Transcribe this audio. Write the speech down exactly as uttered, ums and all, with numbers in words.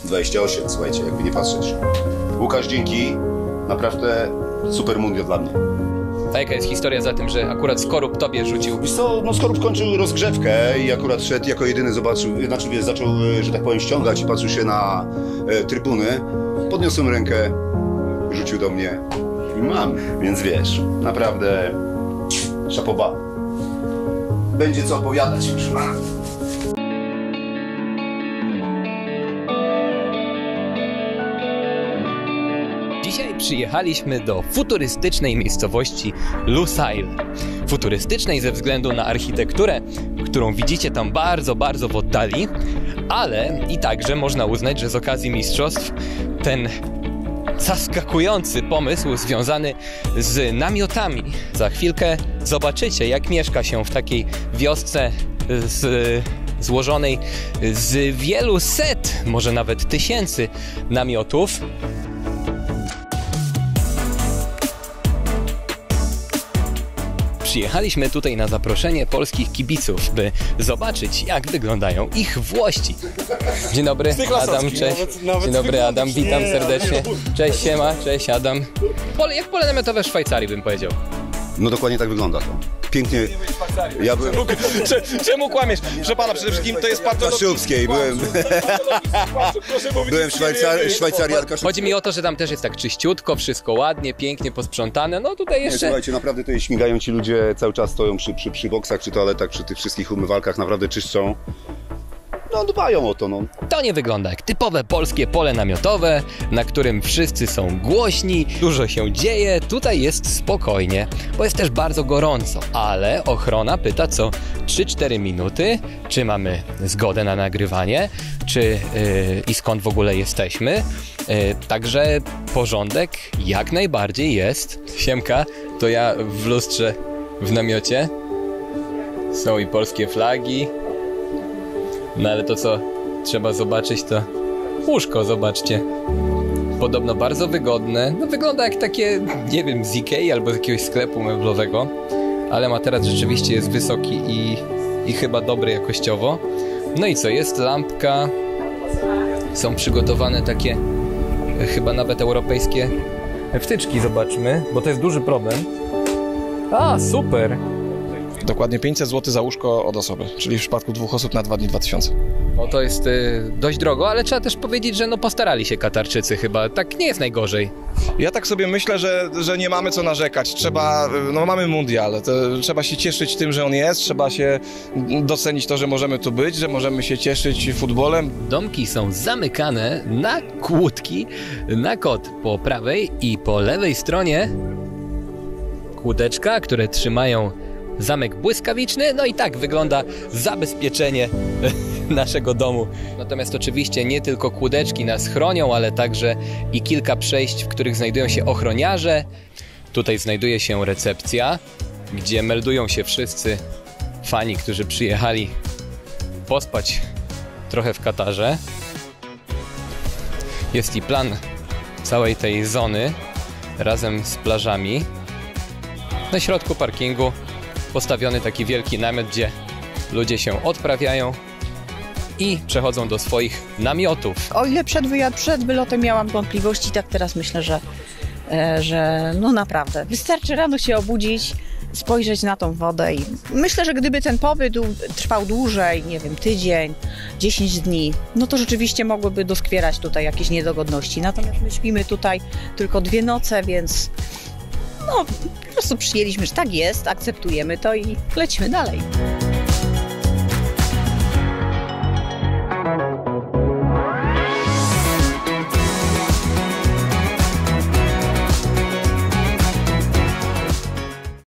dwadzieścia osiem, słuchajcie, jakby nie patrzeć. Łukasz, dzięki. Naprawdę super mundial dla mnie. A jaka jest historia za tym, że akurat Skorup tobie rzucił? Wiesz co, no Skorup kończył rozgrzewkę i akurat szedł jako jedyny, zobaczył, znaczy wiesz, zaczął, że tak powiem, ściągać i patrzył się na e, trybuny. Podniosłem rękę, rzucił do mnie i mam, więc wiesz, naprawdę szapoba. Będzie co opowiadać już. Dzisiaj przyjechaliśmy do futurystycznej miejscowości Lusail. Futurystycznej ze względu na architekturę, którą widzicie tam bardzo, bardzo w oddali, ale i także można uznać, że z okazji mistrzostw ten zaskakujący pomysł związany z namiotami. Za chwilkę zobaczycie, jak mieszka się w takiej wiosce z, złożonej z wielu set, może nawet tysięcy namiotów. Przyjechaliśmy tutaj na zaproszenie polskich kibiców, by zobaczyć, jak wyglądają ich włości. Dzień dobry, Adam, cześć. Dzień dobry, Adam, witam serdecznie. Cześć, siema, cześć, Adam. Pole, jak pole namiotowe w Szwajcarii, bym powiedział. No dokładnie tak wygląda to. Pięknie. Ja byłem... Czemu kłamiesz? Proszę pana, przede wszystkim to jest Na Szubskiej byłem. Byłem w Szwajcarii, Szwajcarii Arkaszewskiej. Chodzi mi o to, że tam też jest tak czyściutko, wszystko ładnie, pięknie posprzątane. No tutaj Nie, jeszcze... słuchajcie, naprawdę tutaj śmigają ci ludzie, cały czas stoją przy, przy, przy boksach, przy toaletach, przy tych wszystkich umywalkach, naprawdę czyszczą. No dbają o to, no. To nie wygląda jak typowe polskie pole namiotowe, na którym wszyscy są głośni, dużo się dzieje, tutaj jest spokojnie, bo jest też bardzo gorąco, ale ochrona pyta co trzy cztery minuty, czy mamy zgodę na nagrywanie, czy yy, i skąd w ogóle jesteśmy, yy, także porządek jak najbardziej jest. Siemka, to ja w lustrze w namiocie, są i polskie flagi. No ale to co trzeba zobaczyć to łóżko, zobaczcie. Podobno bardzo wygodne. No wygląda jak takie, nie wiem, z Ikei albo z jakiegoś sklepu meblowego. Ale materac rzeczywiście jest wysoki i, i chyba dobry jakościowo. No i co, jest lampka. Są przygotowane takie chyba nawet europejskie wtyczki, zobaczmy. Bo to jest duży problem. A, super! Dokładnie pięćset złotych za łóżko od osoby, czyli w przypadku dwóch osób na dwa dni dwa tysiące. No to jest y, dość drogo, ale trzeba też powiedzieć, że no postarali się Katarczycy chyba, tak nie jest najgorzej. Ja tak sobie myślę, że, że nie mamy co narzekać. Trzeba, no mamy mundial, to trzeba się cieszyć tym, że on jest, trzeba się docenić to, że możemy tu być, że możemy się cieszyć futbolem. Domki są zamykane na kłódki, na kod po prawej i po lewej stronie kłódeczka, które trzymają zamek błyskawiczny, no i tak wygląda zabezpieczenie naszego domu. Natomiast oczywiście nie tylko kłódeczki nas chronią, ale także i kilka przejść, w których znajdują się ochroniarze. Tutaj znajduje się recepcja, gdzie meldują się wszyscy fani, którzy przyjechali pospać trochę w Katarze. Jest i plan całej tej zony razem z plażami. Na środku parkingu postawiony taki wielki namiot, gdzie ludzie się odprawiają i przechodzą do swoich namiotów. O ile przed, wyjad- przed wylotem miałam wątpliwości, tak teraz myślę, że, e, że no naprawdę wystarczy rano się obudzić, spojrzeć na tą wodę i myślę, że gdyby ten pobyt trwał dłużej, nie wiem, tydzień, dziesięć dni, no to rzeczywiście mogłyby doskwierać tutaj jakieś niedogodności. Natomiast my śpimy tutaj tylko dwie noce, więc no po prostu przyjęliśmy, że tak jest, akceptujemy to i lecimy dalej.